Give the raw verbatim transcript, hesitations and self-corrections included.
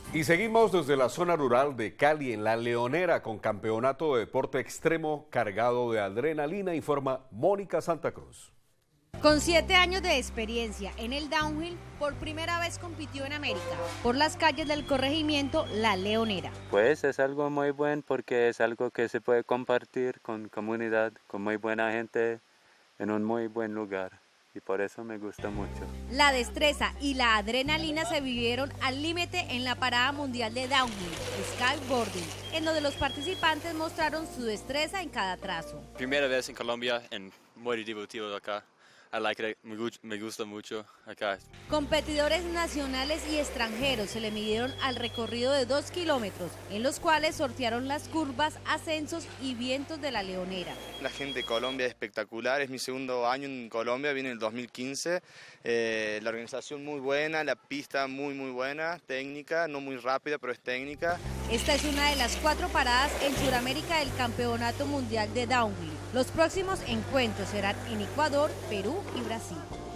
Y seguimos desde la zona rural de Cali, en La Leonera, con campeonato de deporte extremo cargado de adrenalina, informa Mónica Santa Cruz. Con siete años de experiencia en el downhill, por primera vez compitió en América, por las calles del corregimiento La Leonera. Pues es algo muy bueno porque es algo que se puede compartir con comunidad, con muy buena gente, en un muy buen lugar. Y por eso me gusta mucho. La destreza y la adrenalina se vivieron al límite en la parada mundial de downhill, skyboarding, en donde los participantes mostraron su destreza en cada trazo. Primera vez en Colombia, en muy divertido acá. I like it. Me gusta mucho acá. Competidores nacionales y extranjeros se le midieron al recorrido de dos kilómetros, en los cuales sortearon las curvas, ascensos y vientos de La Leonera. La gente de Colombia es espectacular, es mi segundo año en Colombia, vine en el dos mil quince. Eh, la organización muy buena, la pista muy muy buena, técnica, no muy rápida, pero es técnica. Esta es una de las cuatro paradas en Sudamérica del Campeonato Mundial de Downhill. Los próximos encuentros serán en Ecuador, Perú y Brasil.